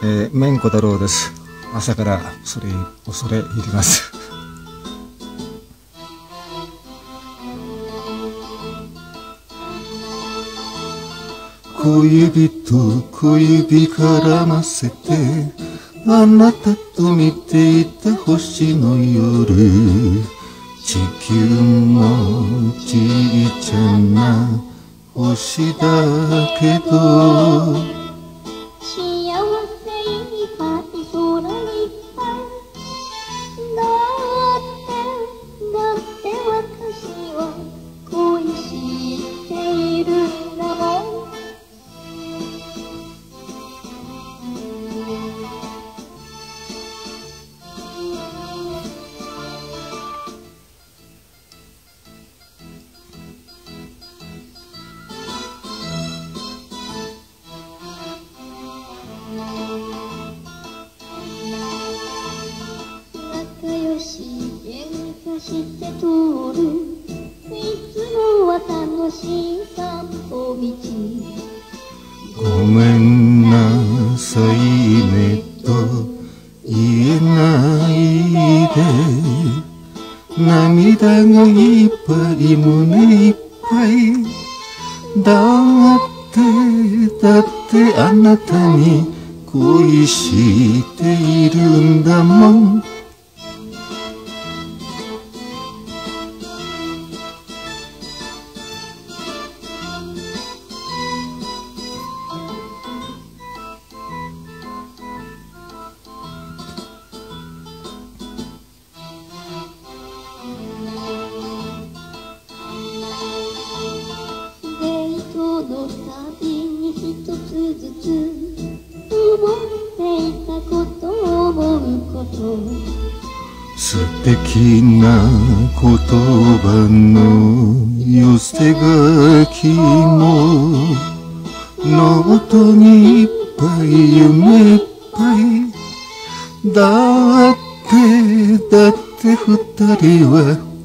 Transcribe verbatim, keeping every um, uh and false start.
えー、麺小太郎です。朝からそれ恐れ入ります。小指と小指絡ませてあなたと見ていた星の夜、地球もちいちゃな星だけどして通るいつもは楽しい散歩道。 ごめんなさいねと言えないで、涙がいっぱい胸いっぱいだってだってあなたに恋しているんだもん。 の旅に一つずつ思っていたこと思うこと、 素敵な言葉の寄せ書きもノートにいっぱい夢いっぱいだってだって二人は